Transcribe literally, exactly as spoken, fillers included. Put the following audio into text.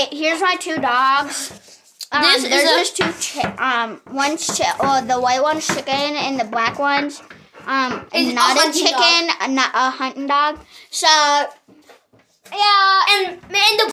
Okay, here's my two dogs. Um, This there's is just two. Chi- um, one's chi- oh, the white one's chicken, and the black one's um Is not a a, hunting chicken, dog. a, not a hunting dog. So yeah, and and the